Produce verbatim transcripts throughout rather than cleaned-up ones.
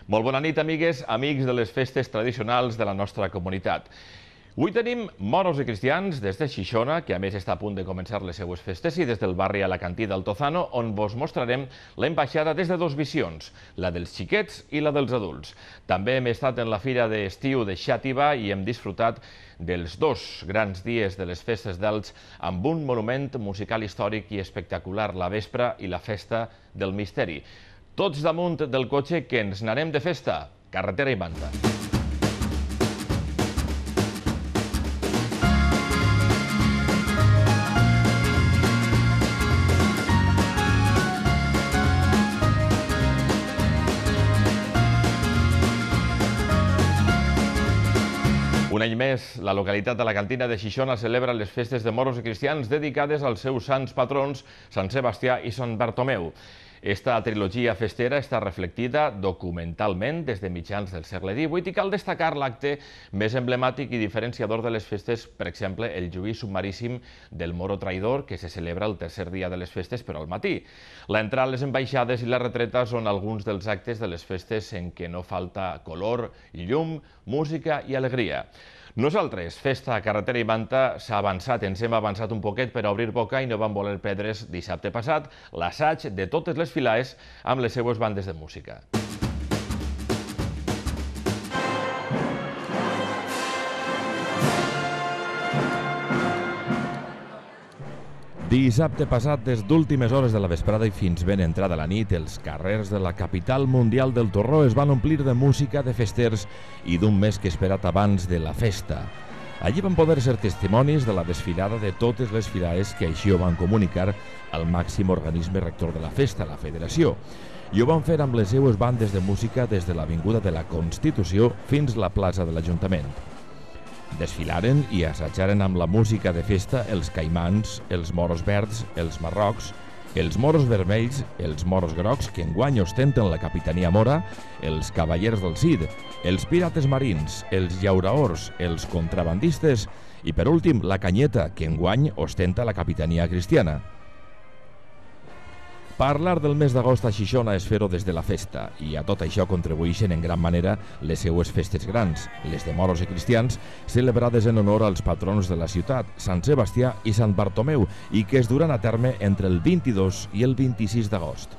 Molt bona nit, amigues, amics de les festes tradicionals de la nostra comunitat. Avui tenim moros i cristians des de Xixona, que a més està a punt de començar les seues festes, i des del barri alacantí d'Altozano, on vos mostrarem l'ambaixada des de dos visions, la dels xiquets i la dels adults. També hem estat en la fira d'estiu de Xàtiva i hem disfrutat dels dos grans dies de les festes d'Elx amb un monument musical històric i espectacular, la vespra i la festa del misteri. Tots damunt del cotxe que ens n'anem de festa, carretera i manta. Un any més, la localitat alacantina de Xixona celebra les festes de moros i cristians dedicades als seus sants patrons, Sant Sebastià i Sant Bartomeu. Esta trilogia festera està reflectida documentalment des de mitjans del segle divuit i cal destacar l'acte més emblemàtic i diferenciador de les festes, per exemple, el juís submaríssim del moro traïdor, que se celebra el tercer dia de les festes, però al matí. L'entrada a les ambaixades i la retreta són alguns dels actes de les festes en què no falta color, llum, música i alegria. Nosaltres, Festa, Carretera i Manta, s'ha avançat, ens hem avançat un poquet per a obrir boca i no vam voler perdre's dissabte passat l'assaig de totes les filaes amb les seues bandes de música. Dissabte passat, des d'últimes hores de la vesprada i fins ben entrada la nit, els carrers de la capital mundial del torró es van omplir de música, de festers i d'un més que esperat abans de la festa. Allí van poder ser testimonis de la desfilada de totes les filaes que així ho van comunicar al màxim organisme rector de la festa, la Federació. I ho van fer amb les seues bandes de música des de l'Avinguda de la Constitució fins a la plaça de l'Ajuntament. Desfilaren i assajaren amb la música de festa els caimans, els moros verds, els marrocs, els moros vermells, els moros grocs, que enguany ostenten la capitania mora, els cavallers del Cid, els pirates marins, els llauraors, els contrabandistes i, per últim, la canyeta, que enguany ostenta la capitania cristiana. Parlar del mes d'agost a Xixona és fer-ho des de la festa, i a tot això contribueixen en gran manera les seues festes grans, les de moros i cristians, celebrades en honor als patrons de la ciutat, Sant Sebastià i Sant Bartomeu, i que es duran a terme entre el vint-i-dos i el vint-i-sis d'agost.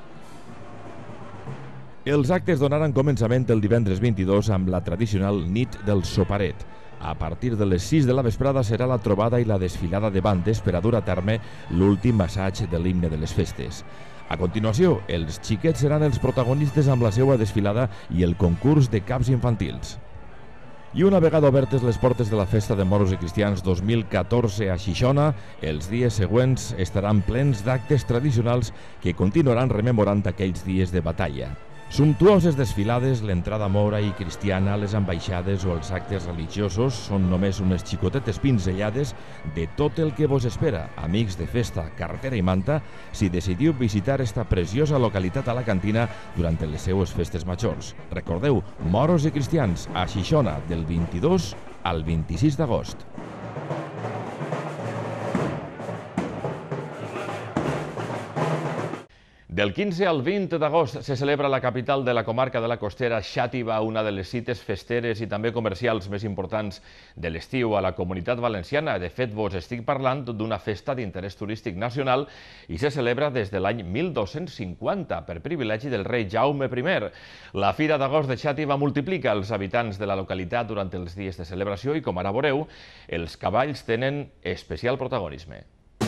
Els actes donaran començament el divendres vint-i-dos amb la tradicional nit del soparet. A partir de les sis de la vesprada serà la trobada i la desfilada de bandes per a dur a terme l'últim assaig de l'himne de les festes. A continuació, els xiquets seran els protagonistes amb la seva desfilada i el concurs de caps infantils. I una vegada obertes les portes de la Festa de Moros i Cristians dos mil catorze a Xixona, els dies següents estaran plens d'actes tradicionals que continuaran rememorant aquells dies de batalla. Sumptuoses desfilades, l'entrada mora i cristiana, les ambaixades o els actes religiosos són només unes xicotetes pinzellades de tot el que vos espera, amics de Festa, Carretera i Manta, si decidiu visitar esta preciosa localitat alacantina durant les seues festes majors. Recordeu, moros i cristians, a Xixona, del vint-i-dos al vint-i-sis d'agost. Del quinze al vint d'agost se celebra a la capital de la comarca de la Costera, Xàtiva, una de les cites festeres i també comercials més importants de l'estiu a la Comunitat Valenciana. De fet, vos estic parlant d'una festa d'interès turístic nacional i se celebra des de l'any mil dos-cents cinquanta per privilegi del rei Jaume primer. La Fira d'Agost de Xàtiva multiplica els habitants de la localitat durant els dies de celebració i, com ara veureu, els cavalls tenen especial protagonisme.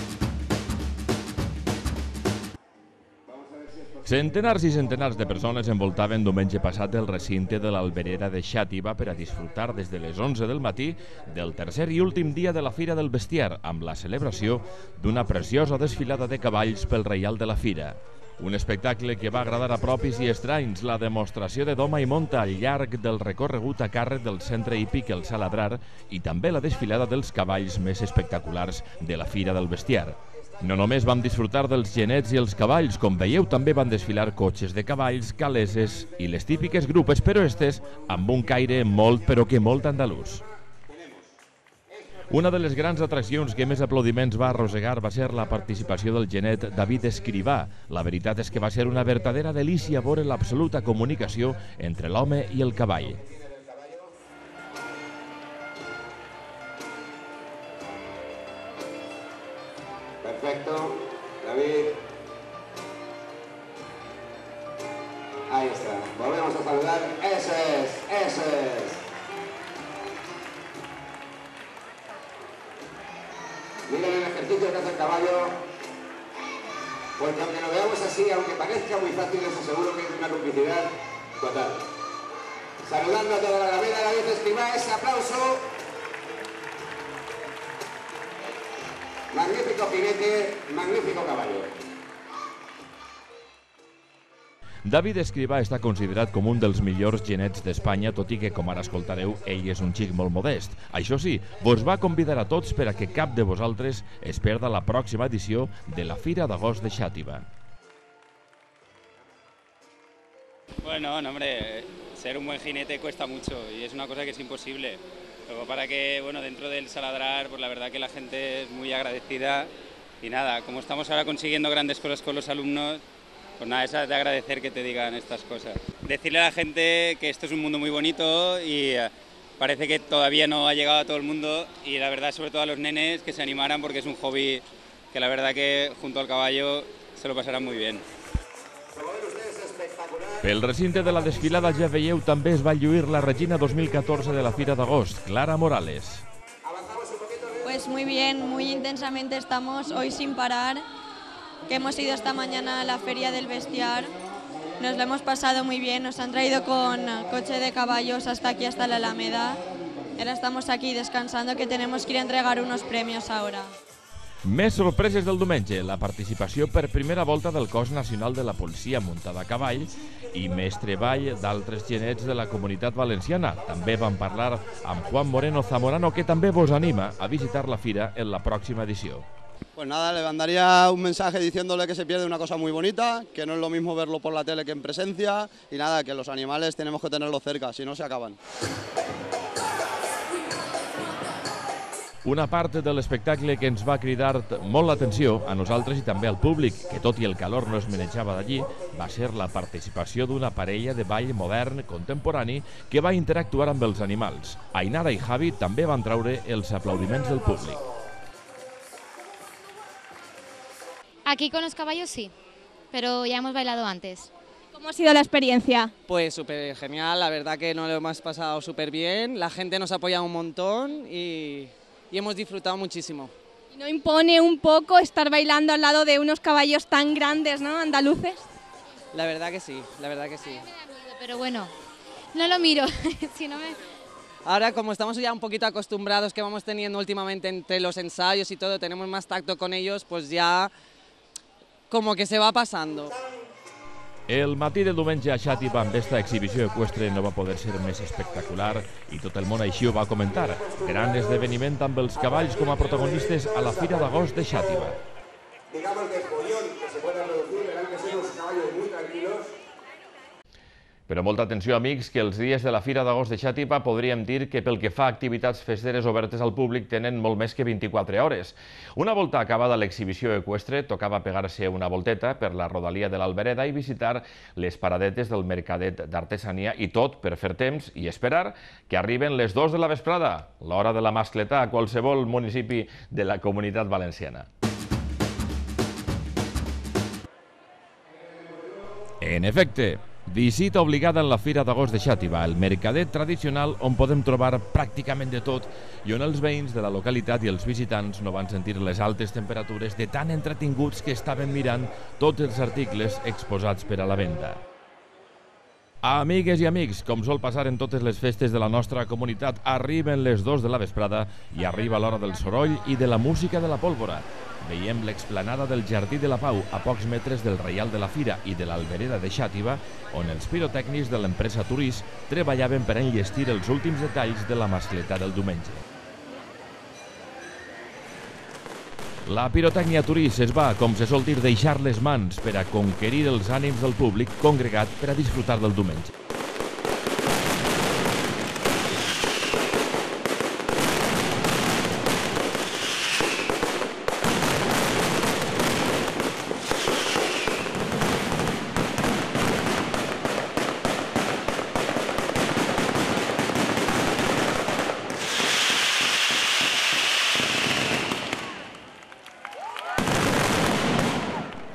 Centenars i centenars de persones envoltaven diumenge passat el recinte de l'Alberera de Xàtiva per a disfrutar des de les onze del matí del tercer i últim dia de la Fira del Bestiar, amb la celebració d'una preciosa desfilada de cavalls pel Reial de la Fira. Un espectacle que va agradar a propis i estranys, la demostració de doma i monta al llarg del recorregut a càrrec del centre hípic El Saladrar i també la desfilada dels cavalls més espectaculars de la Fira del Bestiar. No només vam disfrutar dels genets i els cavalls, com veieu també van desfilar cotxes de cavalls, caleses i les típiques grupes peroestes amb un caire molt però que molt andalús. Una de les grans atraccions que més aplaudiments va arrossegar va ser la participació del genet David Escrivà. La veritat és que va ser una verdadera delícia veure l'absoluta comunicació entre l'home i el cavall. Perfecto, David. Ahí está. Volvemos a saludar. Eso es, eso es. Miren el ejercicio que hace el caballo. Porque aunque lo veamos así, aunque parezca muy fácil, les aseguro que es una complicidad total. Saludando a toda la Alameda, David Escrivá, ese aplauso. Magnífico jinete, magnífico caballo. David Escrivà està considerat com un dels millors genets d'Espanya, tot i que, com ara escoltareu, ell és un xic molt modest. Això sí, vos va convidar a tots per a que cap de vosaltres es perda la pròxima edició de la Fira d'Agost de Xàtiva. Bueno, no, hombre, ser un buen jinete cuesta mucho y es una cosa que es imposible. Luego para que, bueno, dentro del Saladrar, pues la verdad que la gente es muy agradecida y nada, como estamos ahora consiguiendo grandes cosas con los alumnos, pues nada, es de agradecer que te digan estas cosas. Decirle a la gente que esto es un mundo muy bonito y parece que todavía no ha llegado a todo el mundo y la verdad, sobre todo a los nenes, que se animaran porque es un hobby que la verdad que junto al caballo se lo pasarán muy bien. Pel recinte de la desfilada ja veieu també es va lluir la Regina dos mil catorze de la Fira d'Agost, Clara Morales. Pues muy bien, muy intensamente estamos hoy sin parar, que hemos ido esta mañana a la Feria del Bestiar, nos lo hemos pasado muy bien, nos han traído con coche de caballos hasta aquí, hasta la Alameda, ahora estamos aquí descansando que tenemos que ir a entregar unos premios ahora. Més sorpreses del diumenge, la participació per primera volta del Cos Nacional de la Policia muntada a cavall i més treball d'altres genets de la Comunitat Valenciana. També vam parlar amb Juan Moreno Zamorano, que també vos anima a visitar la fira en la pròxima edició. Pues nada, le mandaría un mensaje diciéndole que se pierde una cosa muy bonita, que no es lo mismo verlo por la tele que en presencia, y nada, que los animales tenemos que tenerlos cerca, si no se acaban. Una part de l'espectacle que ens va cridar molt l'atenció a nosaltres i també al públic, que tot i el calor no es manejava d'allí, va ser la participació d'una parella de ball modern contemporani que va interactuar amb els animals. Ainara i Javi també van traure els aplaudiments del públic. Aquí con los caballos sí, pero ya hemos bailado antes. ¿Cómo ha sido la experiencia? Pues súper genial, la verdad que nos lo hemos pasado súper bien, la gente nos ha apoyado un montón y... y hemos disfrutado muchísimo. ¿Y no impone un poco estar bailando al lado de unos caballos tan grandes, ¿no? Andaluces. La verdad que sí, la verdad que sí. Me da miedo, pero bueno, no lo miro, si no me... Ahora, como estamos ya un poquito acostumbrados que vamos teniendo últimamente entre los ensayos y todo, tenemos más tacto con ellos, pues ya como que se va pasando. El matí del diumenge a Xàtiva amb esta exhibició eqüestre no va poder ser més espectacular i tot el món així ho va comentar. Gran esdeveniment amb els cavalls com a protagonistes a la Fira d'Agost de Xàtiva. Digamos que el pollón que se puede producir verán que son unos caballos muy tranquilos. Però molta atenció, amics, que els dies de la Fira d'Agost de Xàtiva podríem dir que pel que fa a activitats festeres obertes al públic tenen molt més que vint-i-quatre hores. Una volta acabada l'exhibició eqüestre, tocava pegar-se una volteta per la rodalia de l'Albereda i visitar les paradetes del Mercadet d'Artesania i tot per fer temps i esperar que arriben les dues de la vesprada, l'hora de la mascletà a qualsevol municipi de la Comunitat Valenciana. En efecte, visita obligada en la Fira d'Agost de Xàtiva, el mercadet tradicional on podem trobar pràcticament de tot i on els veïns de la localitat i els visitants no van sentir les altes temperatures de tan entretinguts que estaven mirant tots els articles exposats per a la venda. Amigues i amics, com sol passar en totes les festes de la nostra comunitat, arriben les dues de la vesprada i arriba l'hora del soroll i de la música de la pólvora. Veiem l'explanada del Jardí de la Pau, a pocs metres del Reial de la Fira i de l'Albereda de Xàtiva, on els pirotècnics de l'empresa Turís treballaven per enllestir els últims detalls de la mascletà del diumenge. La pirotècnia Turís es va, com se sol dir, deixar les mans per a conquerir els ànims del públic congregat per a disfrutar del diumenge.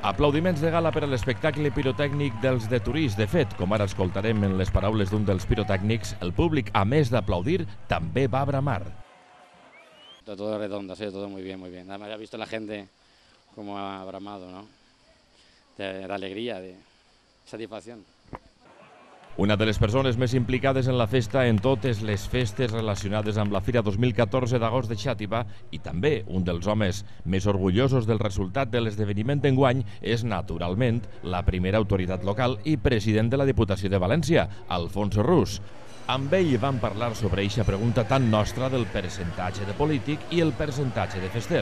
Aplaudiments de gala per a l'espectacle pirotècnic dels de Turís. De fet, com ara escoltarem en les paraules d'un dels pirotècnics, el públic, a més d'aplaudir, també va bramar. Todo redondo, sí, todo muy bien, muy bien. Además, ha visto la gente como ha bramado, ¿no? De, de alegría, de satisfacción. Una de les persones més implicades en la festa en totes les festes relacionades amb la Fira dos mil catorze d'agost de Xàtiva i també un dels homes més orgullosos del resultat de l'esdeveniment d'enguany és, naturalment, la primera autoritat local i president de la Diputació de València, Alfonso Rus. Amb ell vam parlar sobre eixa pregunta tan nostra del percentatge de polític i el percentatge de fester.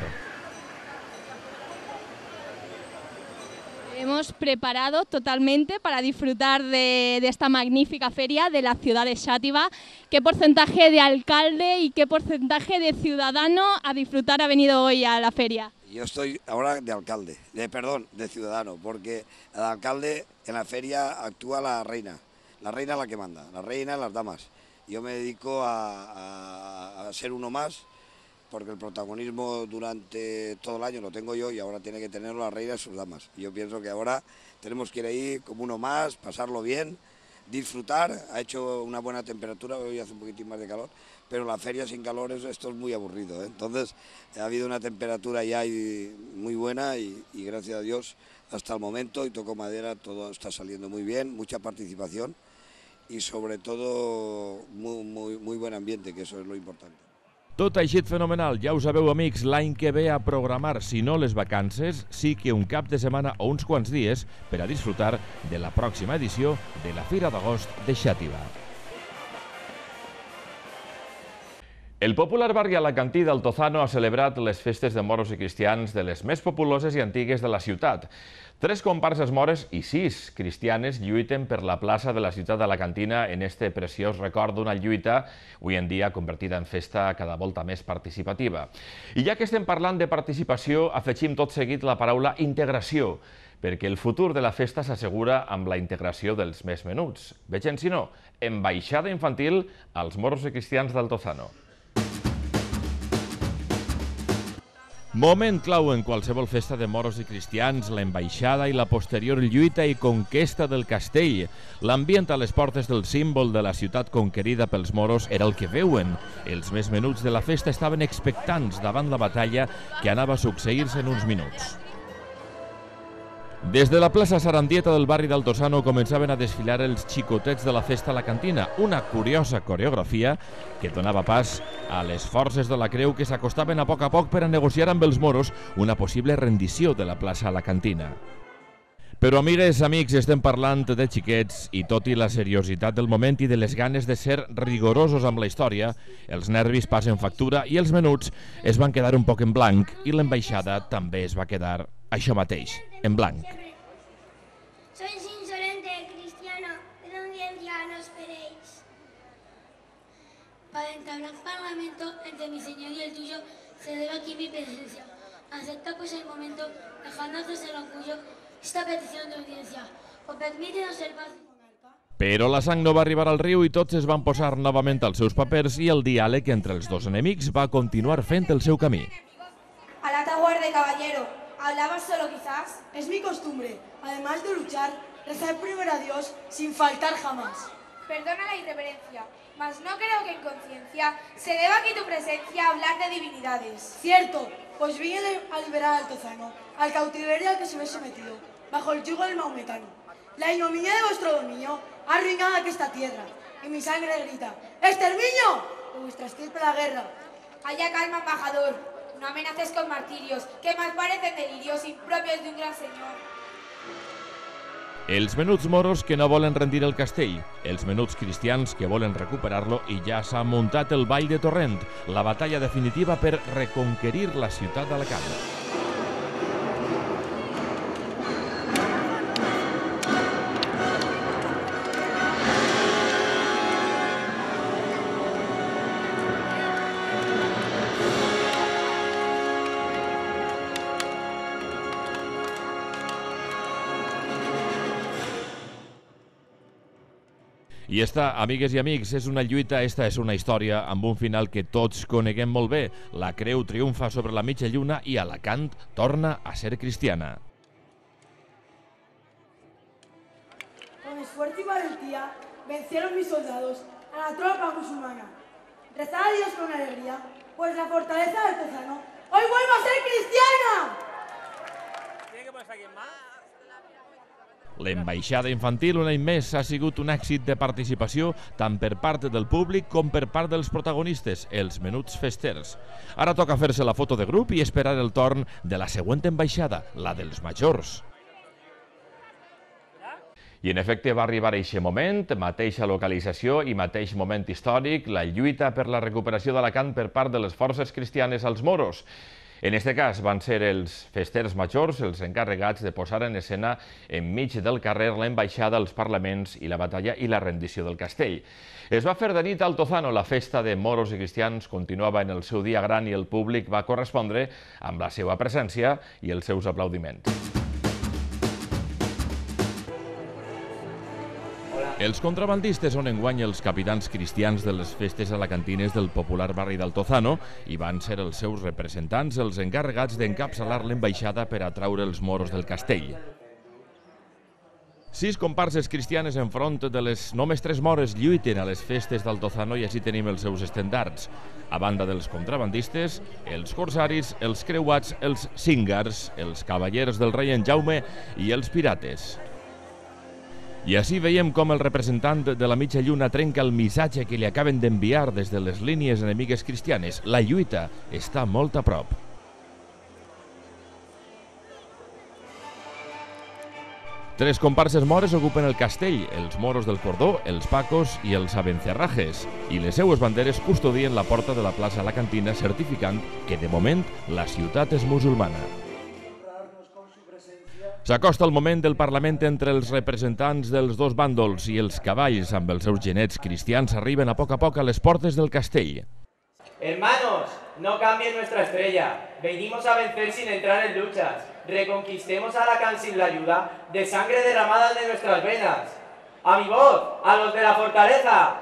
Hemos preparado totalmente para disfrutar de, de esta magnífica feria de la ciudad de Xàtiva. ¿Qué porcentaje de alcalde y qué porcentaje de ciudadano a disfrutar ha venido hoy a la feria? Yo estoy ahora de alcalde, de perdón, de ciudadano, porque el alcalde en la feria actúa la reina, la reina es la que manda, la reina y las damas. Yo me dedico a, a, a ser uno más, porque el protagonismo durante todo el año lo tengo yo y ahora tiene que tenerlo la reina y sus damas. Yo pienso que ahora tenemos que ir ahí como uno más, pasarlo bien, disfrutar. Ha hecho una buena temperatura, hoy hace un poquitín más de calor, pero la feria sin calor esto es muy aburrido, ¿eh? Entonces ha habido una temperatura ya muy buena y, y gracias a Dios hasta el momento, y toco madera, todo está saliendo muy bien, mucha participación y sobre todo muy, muy, muy buen ambiente, que eso es lo importante. Tot ha eixit fenomenal, ja ho sabeu, amics, l'any que ve a programar, si no les vacances, sí que un cap de setmana o uns quants dies per a disfrutar de la pròxima edició de la Fira d'Agost de Xàtiva. El popular barri alacantí d'Altozano ha celebrat les festes de moros i cristians de les més populoses i antigues de la ciutat. Tres comparses mores i sis cristianes lluiten per la plaça de la ciutat d'Alacantina en este preciós record d'una lluita, avui en dia convertida en festa cada volta més participativa. I ja que estem parlant de participació, afegim tot seguit la paraula integració, perquè el futur de la festa s'assegura amb la integració dels més menuts. Vegem si no, ambaixada infantil als moros i cristians d'Altozano. Moment clau en qualsevol festa de moros i cristians, l'ambaixada i la posterior lluita i conquesta del castell. L'ambient a les portes del símbol de la ciutat conquerida pels moros era el que veuen. Els més menuts de la festa estaven expectants davant la batalla que anava a succeir-se en uns minuts. Des de la plaça Sarandieta del barri d'Altozano començaven a desfilar els xicotets de la festa alacantina, una curiosa coreografia que donava pas a les forces de la Creu que s'acostaven a poc a poc per a negociar amb els moros una possible rendició de la plaça alacantina. Però, amigues, amics, estem parlant de xiquets i tot i la seriositat del moment i de les ganes de ser rigorosos amb la història, els nervis passen factura i els menuts es van quedar un poc en blanc i l'ambaixada també es va quedar això mateix, en blanc. Sois insolente, cristiano, de audiencia no esperéis. Para entablar parlamento entre mi señor y el tuyo, se debe aquí mi presencia. Acepta pues el momento, dejándonos el orgullo, esta petición de audiencia. O permítenos ser paz. Però la sang no va arribar al riu i tots es van posar novament als seus papers i el diàleg entre els dos enemics va continuar fent el seu camí. A la taguardia, caballero. ¿Hablabas solo quizás? Es mi costumbre, además de luchar, rezar primero a Dios sin faltar jamás. Perdona la irreverencia, mas no creo que en conciencia se deba aquí tu presencia hablar de divinidades. Cierto, pues vine a liberar al Altozano, al cautiverio al que se ve sometido, bajo el yugo del maometano. La ignominia de vuestro dominio ha arruinado aquesta tierra, y mi sangre grita, ¡exterminio! De vuestra estirpe la guerra. Haya calma, embajador. No amenaces con martirios, que más parecen delirios impropios de un gran señor. Els menuts moros que no volen rendir el castell, els menuts cristians que volen recuperar-lo i ja s'ha muntat el ball de Torrent, la batalla definitiva per reconquerir la ciutat d'Alacant. I esta, amigues i amics, és una lluita, esta és una història amb un final que tots coneguem molt bé. La Creu triomfa sobre la mitja lluna i Alacant torna a ser cristiana. vencieron mis soldados a la tropa musulmana. Rezad a Dios con alegría, pues la fortaleza del Tozano hoy vuelve a ser cristiana. L'ambaixada infantil un any més ha sigut un èxit de participació tant per part del públic com per part dels protagonistes, els menuts festers. Ara toca fer-se la foto de grup i esperar el torn de la següent ambaixada, la dels majors. I en efecte va arribar aquest moment, mateixa localització i mateix moment històric, la lluita per la recuperació d'Alacant per part de les forces cristianes als moros. En aquest cas van ser els festers majors els encarregats de posar en escena enmig del carrer l'ambaixada, els parlaments i la batalla i la rendició del castell. Es va fer de nit al Tozano, la festa de moros i cristians continuava en el seu dia gran i el públic va correspondre amb la seva presència i els seus aplaudiments. Els contrabandistes són enguany els capitans cristians de les festes alacantines del popular barri del Tozano i van ser els seus representants els encarregats d'encapçalar l'ambaixada per atraure els moros del castell. Sis comparses cristianes enfront de les només tres mores lluiten a les festes del Tozano i així tenim els seus estendards. A banda dels contrabandistes, els corsaris, els creuats, els cíngars, els cavallers del rei en Jaume i els pirates. I així veiem com el representant de la mitja lluna trenca el missatge que li acaben d'enviar des de les línies enemigues cristianes. La lluita està molt a prop. Tres comparses mores ocupen el castell, els moros del Cordó, els pacos i els abencerrajes, i les seues banderes custodien la porta de la plaça alacantina certificant que de moment la ciutat és musulmana. S'acosta el moment del Parlament entre els representants dels dos bàndols i els cavalls amb els seus genets cristians arriben a poc a poc a les portes del castell. Hermanos, no cambien nuestra estrella. Venimos a vencer sin entrar en luchas. Reconquistemos Alacant sin la ayuda de sangre derramada de nuestras venas. A mi voz, a los de la fortaleza.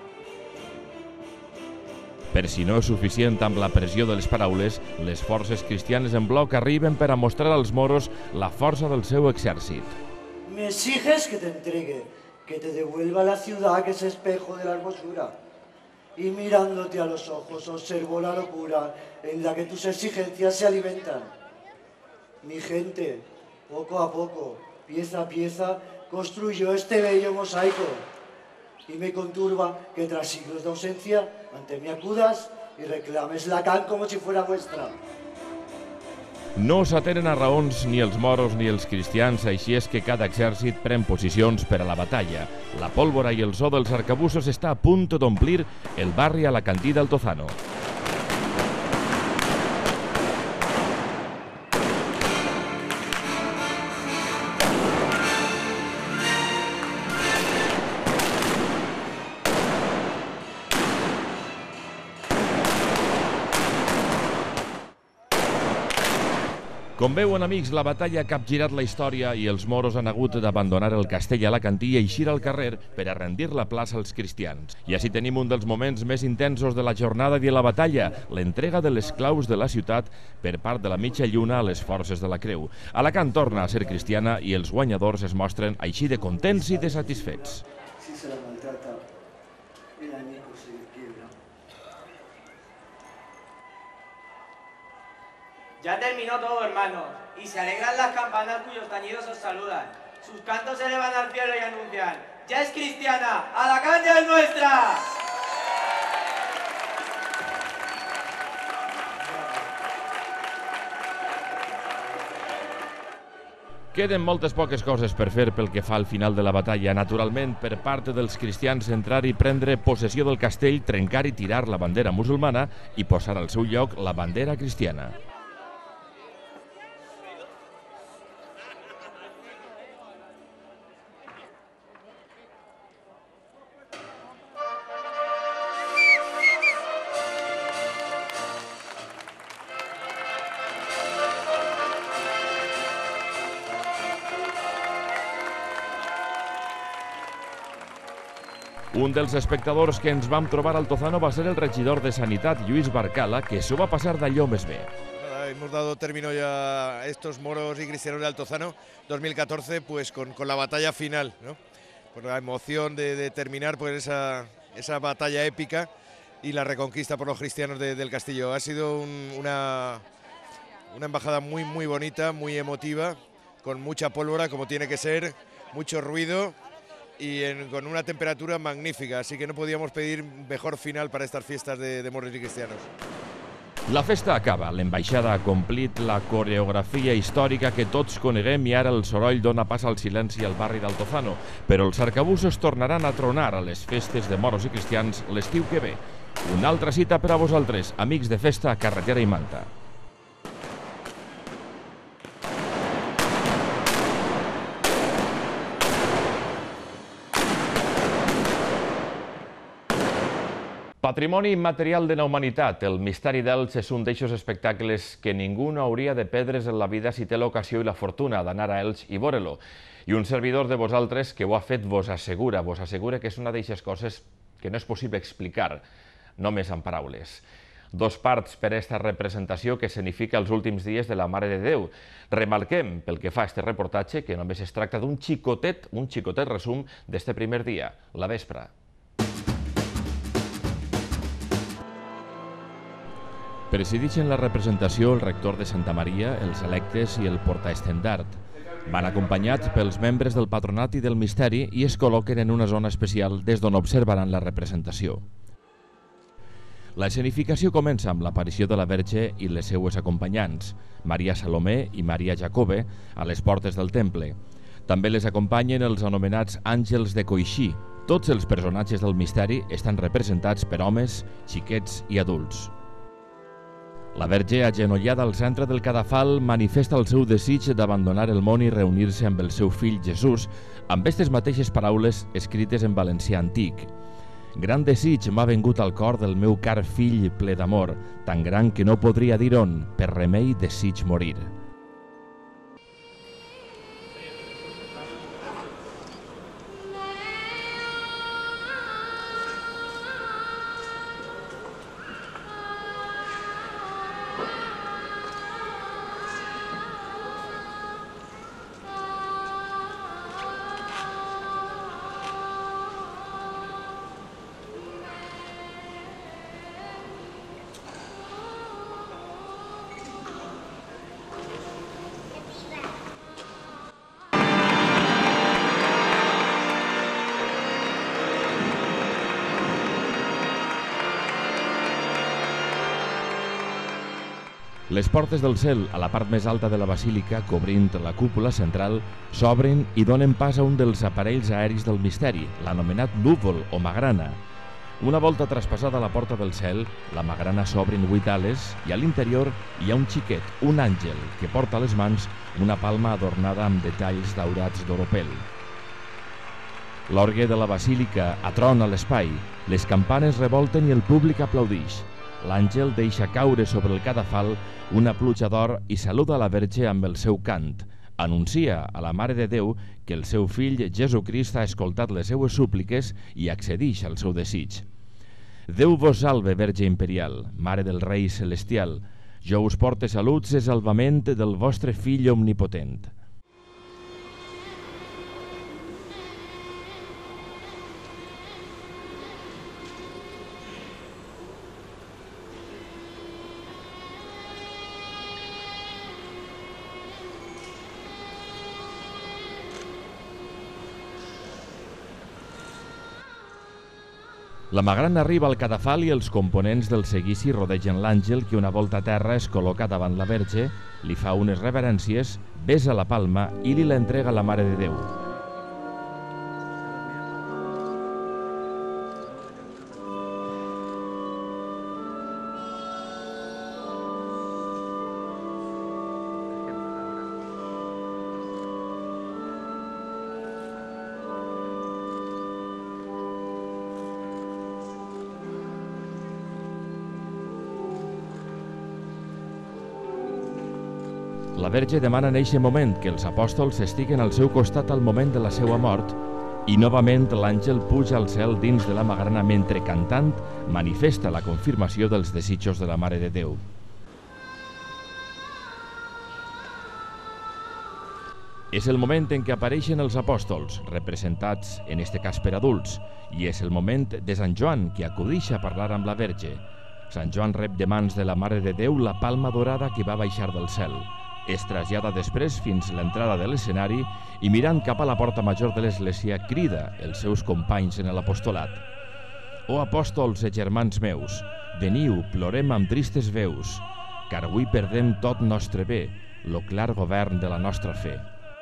Per si no és suficient amb la pressió de les paraules, les forces cristianes en bloc arriben per a mostrar als moros la força del seu exèrcit. Me exiges que te entregue, que te devuelva la ciudad que es espejo de la hermosura. Y mirándote a los ojos observo la locura en la que tus exigencias se alimentan. Mi gente, poco a poco, pieza a pieza, construyó este bello mosaico. Y me conturba que tras siglos de ausencia, ante mí acudas y reclames Alacant como si fuera vuestra. No s'atenen a raons ni els moros ni els cristians, així és que cada exèrcit pren posicions per a la batalla. La pólvora i el so dels arcabussos està a punt d'omplir el barri alacantí del Tozano. Com veuen, amics, la batalla ha capgirat la història i els moros han hagut d'abandonar el castell alacantí i eixir al carrer per a rendir la plaça als cristians. I així tenim un dels moments més intensos de la jornada i de la batalla, l'entrega de les claus de la ciutat per part de la mitja lluna a les forces de la Creu. Alacant torna a ser cristiana i els guanyadors es mostren així de contents i de satisfets. Si se la maltrata, el añejo se quiebra. Ya terminó todo, hermanos, y se alegran las campanas cuyos tañidos os saludan. Sus cantos se elevan al cielo y anuncian: ¡ya es cristiana! ¡Alacant ya es nuestra! Queden moltes poques coses per fer pel que fa al final de la batalla. Naturalment, per part dels cristians entrar i prendre possessió del castell, trencar i tirar la bandera musulmana i posar al seu lloc la bandera cristiana. Un dels espectadors que ens vam trobar al Tozano va ser el regidor de Sanitat, Lluís Barcala, que s'ho va passar d'allò més bé. Hemos dado término ya a estos moros y cristianos de Altozano dos mil catorce pues con, con la batalla final, ¿no? por la emoción de, de terminar pues, esa, esa batalla épica y la reconquista por los cristianos de, del castillo. Ha sido un, una, una embajada muy, muy bonita, muy emotiva, con mucha pólvora, como tiene que ser, mucho ruido y en, con una temperatura magnífica, así que no podíamos pedir mejor final para estas fiestas de, de moros i cristianos. La festa acaba, l'ambaixada ha complit la coreografia històrica que tots coneguem i ara el soroll dona pas al silenci al barri d'Altozano, però els arcabusos tornaran a tronar a les festes de moros i cristians l'estiu que ve. Una altra cita per a vosaltres, amics de festa, carretera i manta. Patrimoni immaterial de la humanitat, el Misteri d'Elx és un d'eixos espectacles que ningú no hauria de perdre's en la vida si té l'ocasió i la fortuna d'anar a Elx i veure-lo. I un servidor de vosaltres que ho ha fet vos assegura, vos assegura que és una d'eixes coses que no és possible explicar, només amb paraules. Dos parts per a aquesta representació que escenifica els últims dies de la Mare de Déu. Remarquem, pel que fa a aquest reportatge, que només es tracta d'un xicotet, un xicotet resum d'este primer dia, la vespra. Presidixen la representació el rector de Santa Maria, els electes i el portaestendard. Van acompanyats pels membres del patronat i del misteri i es col·loquen en una zona especial des d'on observaran la representació. La escenificació comença amb l'aparició de la Verge i les seues acompanyants, Maria Salomé i Maria Jacobè, a les portes del temple. També les acompanyen els anomenats àngels de Coixí. Tots els personatges del misteri estan representats per homes, xiquets i adults. La Verge, agenollada al centre del cadafal, manifesta el seu desig d'abandonar el món i reunir-se amb el seu fill Jesús, amb aquestes mateixes paraules escrites en valencià antic. Gran desig m'ha vengut al cor del meu car fill ple d'amor, tan gran que no podria dir on, per remei desig morir. Les portes del cel, a la part més alta de la basílica, cobrint la cúpula central, s'obren i donen pas a un dels aparells aeris del misteri, l'anomenat núvol o magrana. Una volta traspassada la porta del cel, la magrana s'obren vuit ales i a l'interior hi ha un xiquet, un àngel, que porta a les mans una palma adornada amb detalls daurats d'oropel. L'orgue de la basílica atrona l'espai, les campanes revolten i el públic aplaudix. L'àngel deixa caure sobre el cadafal una pluja d'or i saluda la Verge amb el seu cant. Anuncia a la Mare de Déu que el seu fill Jesucrist ha escoltat les seues súpliques i accedix al seu desig. Déu vos salve, Verge imperial, Mare del Rei celestial. Jo us porte saluts i salvament del vostre fill omnipotent. La magrana arriba al cadafal i els components del seguici rodegen l'àngel que una volta a terra es col·loca davant la Verge, li fa unes reverències, besa la palma i li l'entrega a la Mare de Déu. La Verge demana en eixe moment que els apòstols estiguen al seu costat al moment de la seva mort i novament l'àngel puja al cel dins de la magrana mentre cantant manifesta la confirmació dels desitjos de la Mare de Déu. És el moment en què apareixen els apòstols, representats en este cas per adults, i és el moment de Sant Joan, que acudeix a parlar amb la Verge. Sant Joan rep de mans de la Mare de Déu la palma dorada que va baixar del cel. Es trasllada després fins a l'entrada de l'escenari i, mirant cap a la porta major de l'església, crida els seus companys en l'apostolat. «O apòstols i germans meus, veniu, plorem amb tristes veus, car avui perdem tot nostre bé, lo clar govern de la nostra fe».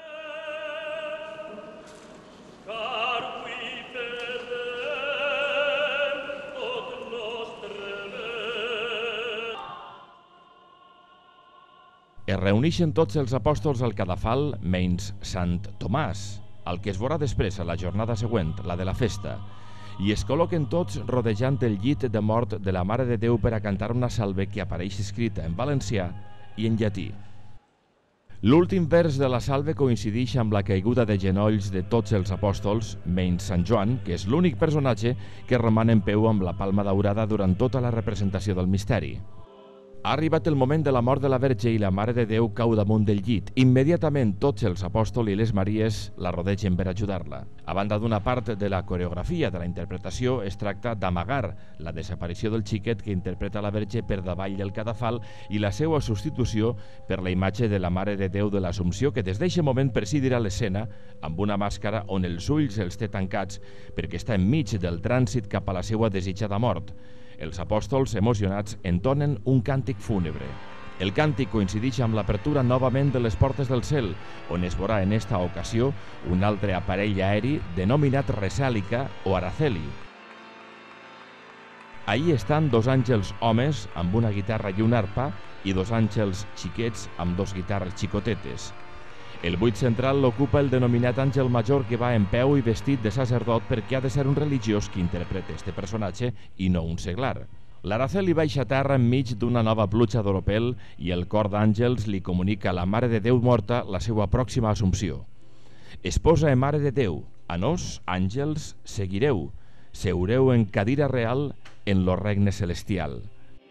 Es reuneixen tots els apòstols al cadafal menys Sant Tomàs, el que es veurà després a la jornada següent, la de la festa, i es col·loquen tots rodejant el llit de mort de la Mare de Déu per a cantar una salve que apareix escrita en valencià i en llatí. L'últim vers de la salve coincideix amb la caiguda de genolls de tots els apòstols, menys Sant Joan, que és l'únic personatge que roman en peu amb la palma daurada durant tota la representació del misteri. Ha arribat el moment de la mort de la Verge i la Mare de Déu cau damunt del llit. Immediatament tots els apòstols i les Maries la rodegen per ajudar-la. A banda d'una part de la coreografia de la interpretació, es tracta d'amagar la desaparició del xiquet que interpreta la Verge per davall del cadafal i la seva substitució per la imatge de la Mare de Déu de l'Assumpció, que des d'aquest moment presidirà l'escena amb una màscara on els ulls els té tancats perquè està enmig del trànsit cap a la seva desitjada mort. Els apòstols, emocionats, entonen un càntic fúnebre. El càntic coincideix amb l'apertura novament de les portes del cel, on es veurà en esta ocasió un altre aparell aeri denominat Resàlica o Araceli. Ahí estan dos àngels homes amb una guitarra i una arpa i dos àngels xiquets amb dos guitarres xicotetes. El buit central l'ocupa el denominat àngel major, que va en peu i vestit de sacerdot perquè ha de ser un religiós qui interpreta este personatge i no un seglar. L'Araceli baixa a terra enmig d'una nova pluja d'oropel i el cor d'àngels li comunica a la Mare de Déu morta la seva pròxima assumpció. Esposa e Mare de Déu, a nos, àngels, seguireu, seureu en cadira real en lo regne celestial.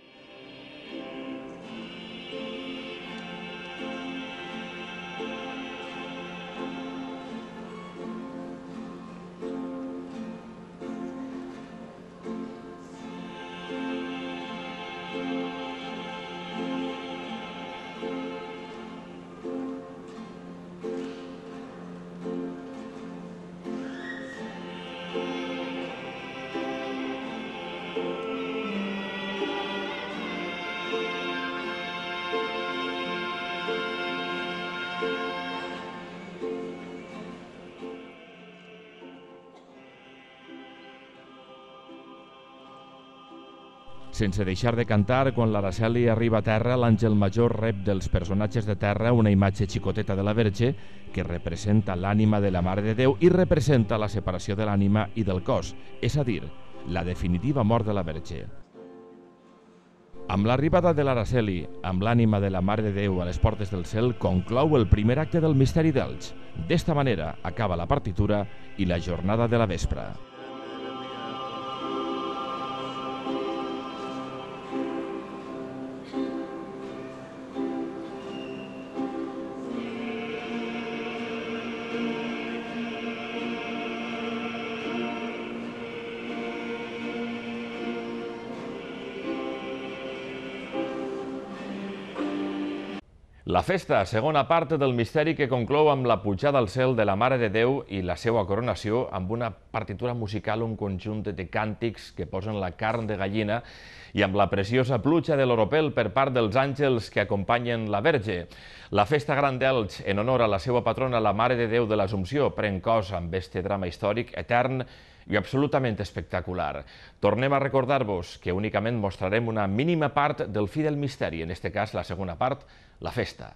Sense deixar de cantar, quan l'Araceli arriba a terra, l'àngel major rep dels personatges de terra una imatge xicoteta de la Verge que representa l'ànima de la Mare de Déu i representa la separació de l'ànima i del cos, és a dir, la definitiva mort de la Verge. Amb l'arribada de l'Araceli, amb l'ànima de la Mare de Déu a les portes del cel, conclou el primer acte del misteri d'Elx. D'esta manera acaba la partitura i la jornada de la vespra. La festa, segona part del misteri que conclou amb la pujada al cel de la Mare de Déu i la seva coronació, amb una partitura musical, un conjunt de càntics que posen la carn de gallina i amb la preciosa pluja de l'oropel per part dels àngels que acompanyen la Verge. La festa gran d'Elx, en honor a la seva patrona, la Mare de Déu de l'Assumpció, pren cos amb este drama històric etern i absolutament espectacular. Tornem a recordar-vos que únicament mostrarem una mínima part del fi del misteri, en este cas la segona part, la festa.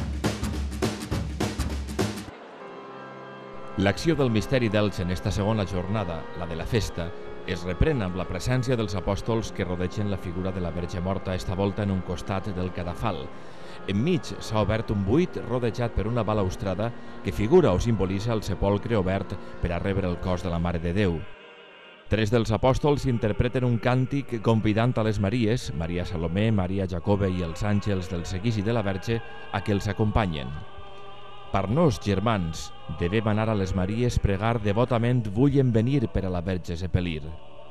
L'acció del misteri d'Elx en esta segona jornada, la de la festa, es reprèn amb la presència dels apòstols que rodegen la figura de la Verge morta, esta volta en un costat del cadafal. Enmig s'ha obert un buit rodejat per una balaustrada que figura o simbolitza el sepolcre obert per a rebre el cos de la Mare de Déu. Tres dels apòstols interpreten un càntic convidant a les Maries, Maria Salomé, Maria Jacobe i els àngels del Seguici de la Verge, a que els acompanyen. Per nos, germans, devem anar a les Maries pregar devotament vullen venir per a la Verge sepelir.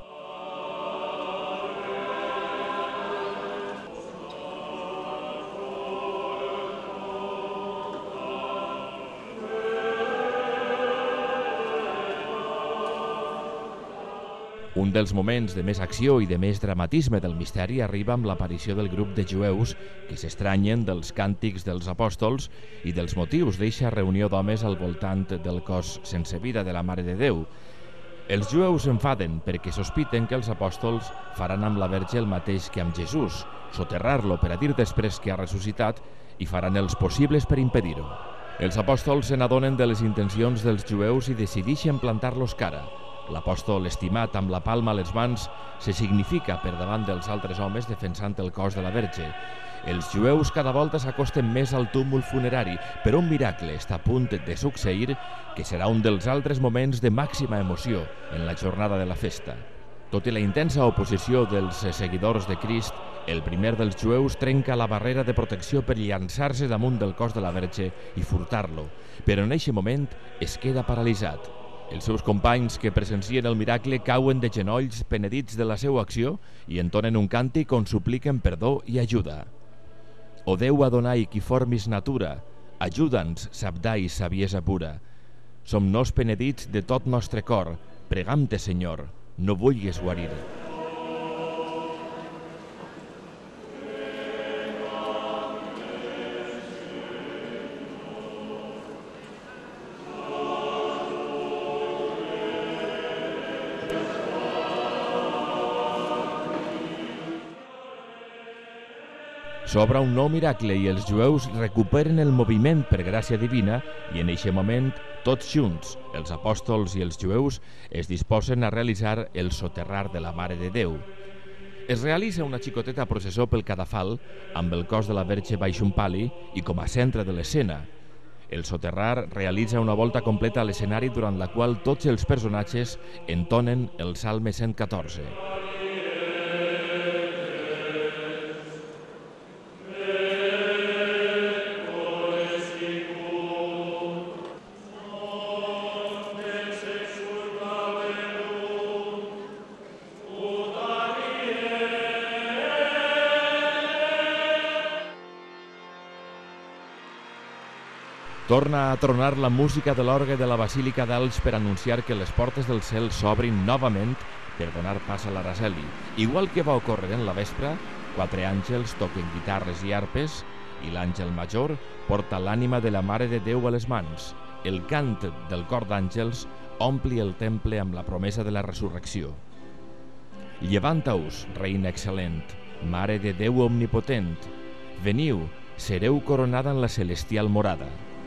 Un dels moments de més acció i de més dramatisme del misteri arriba amb l'aparició del grup de jueus que s'estranyen dels càntics dels apòstols i dels motius d'eixa reunió d'homes al voltant del cos sense vida de la Mare de Déu. Els jueus s'enfaden perquè sospiten que els apòstols faran amb la Verge el mateix que amb Jesús, soterrar-lo per a dir després que ha ressuscitat, i faran els possibles per impedir-ho. Els apòstols se n'adonen de les intencions dels jueus i decideixen plantar-los cara. L'apòstol estimat amb la palma a les mans se significa per davant dels altres homes defensant el cos de la Verge. Els jueus cada volta s'acosten més al túmul funerari, però un miracle està a punt de succeir que serà un dels altres moments de màxima emoció en la jornada de la festa. Tot i la intensa oposició dels seguidors de Crist, el primer dels jueus trenca la barrera de protecció per llançar-se damunt del cos de la Verge i furtar-lo, però en aquest moment es queda paralitzat. Els seus companys que presencien el miracle cauen de genolls penedits de la seva acció i entonen un càntic on supliquen perdó i ajuda. O Déu Adonai qui formis natura, ajuda'ns, sabdai saviesa pura. Som nos penedits de tot nostre cor, pregam-te, Senyor, no vulguis guarir. S'obre un nou miracle i els jueus recuperen el moviment per gràcia divina i en aquest moment, tots junts, els apòstols i els jueus, es disposen a realitzar el soterrar de la Mare de Déu. Es realitza una xicoteta processó pel cadafal amb el cos de la Verge baix un pali i com a centre de l'escena. El soterrar realitza una volta completa a l'escenari durant la qual tots els personatges entonen el Salme cent catorze. Torna a tronar la música de l'orgue de la Basílica d'Alts per anunciar que les portes del cel s'obrin novament per donar pas a l'Araceli. Igual que va ocórrer en la vespra, quatre àngels toquen guitarres i arpes i l'àngel major porta l'ànima de la Mare de Déu a les mans. El cant del cor d'àngels ompli el temple amb la promesa de la resurrecció. Llevanta-us, Reina excel·lent, Mare de Déu omnipotent. Veniu, sereu coronada en la celestial morada.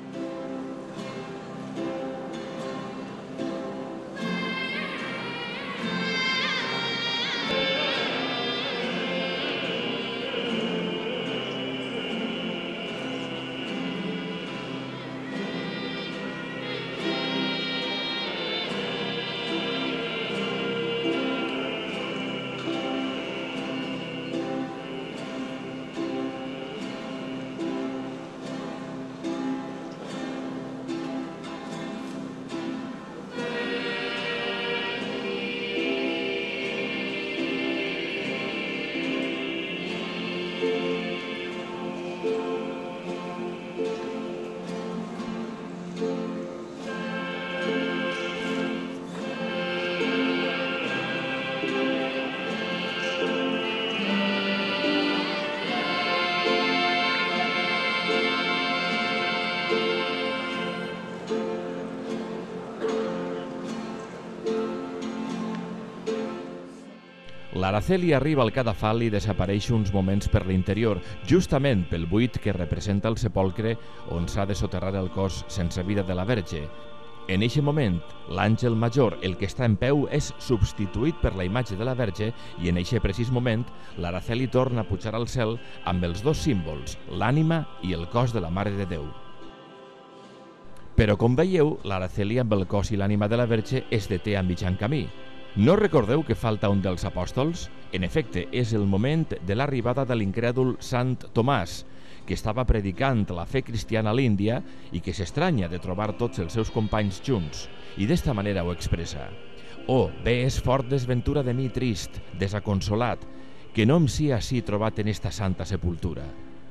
L'Araceli arriba al cadafal i desapareix uns moments per l'interior, justament pel buit que representa el sepolcre on s'ha de soterrar el cos sense vida de la Verge. En aquest moment, l'àngel major, el que està en peu, és substituït per la imatge de la Verge i en aquest precís moment l'Araceli torna a pujar al cel amb els dos símbols, l'ànima i el cos de la Mare de Déu. Però com veieu, l'Araceli amb el cos i l'ànima de la Verge es deté a mitjan camí. No recordeu que falta un dels apòstols? En efecte, és el moment de l'arribada de l'incrèdul Sant Tomàs, que estava predicant la fe cristiana a l'Índia i que s'estranya de trobar tots els seus companys junts, i d'esta manera ho expressa. «Oh, bé és fort desventura de mi trist, desaconsolat, que no em sia ací trobat en esta santa sepultura».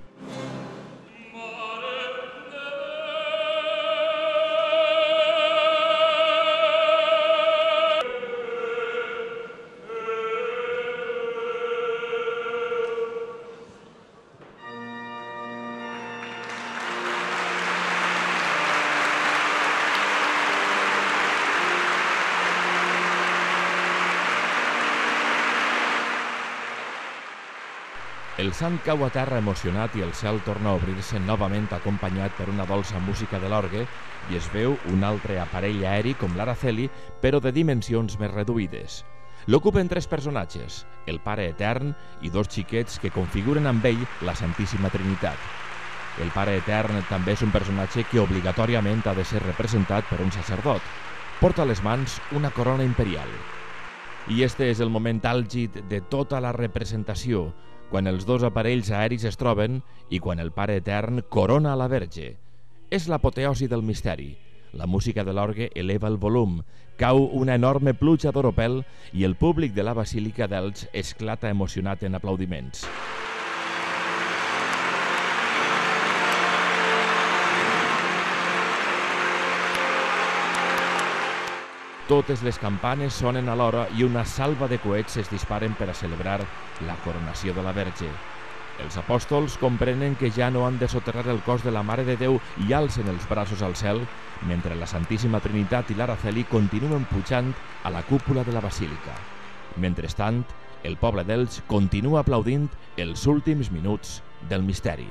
El sant cau a terra emocionat i el cel torna a obrir-se novament acompanyat per una dolça música de l'orgue i es veu un altre aparell aeri com l'Araceli, però de dimensions més reduïdes. L'ocupen tres personatges, el Pare Etern i dos xiquets que configuren amb ell la Santíssima Trinitat. El Pare Etern també és un personatge que obligatòriament ha de ser representat per un sacerdot. Porta a les mans una corona imperial. I este és el moment àlgid de tota la representació, quan els dos aparells aeris es troben i quan el Pare Etern corona a la Verge. És l'apoteosi del misteri. La música de l'orgue eleva el volum, cau una enorme pluja d'oropel i el públic de la Basílica d'Elx esclata emocionat en aplaudiments. Totes les campanes sonen alhora i una salva de coets es disparen per a celebrar la coronació de la Verge. Els apòstols comprenen que ja no han de soterrar el cos de la Mare de Déu i alcen els braços al cel, mentre la Santíssima Trinitat i l'Araceli continuen pujant a la cúpula de la Basílica. Mentrestant, el poble d'Elx continua aplaudint els últims minuts del misteri.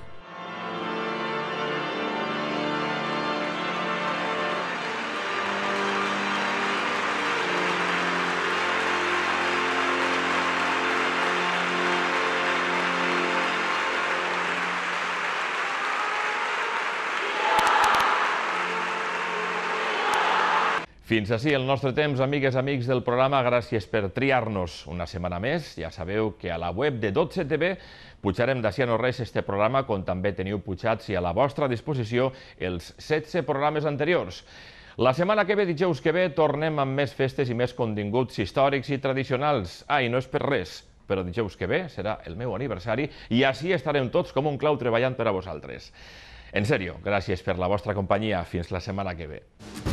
Fins ací el nostre temps, amigues, amics del programa. Gràcies per triar-nos una setmana més. Ja sabeu que a la web de dotze T V pujarem d'ací a no res este programa, com també teniu pujats i a la vostra disposició els setze programes anteriors. La setmana que ve, dijous que ve, tornem amb més festes i més continguts històrics i tradicionals. Ah, i no és per res, però dijous que ve serà el meu aniversari i així estarem tots com un clau treballant per a vosaltres. En sèrio, gràcies per la vostra companyia. Fins la setmana que ve.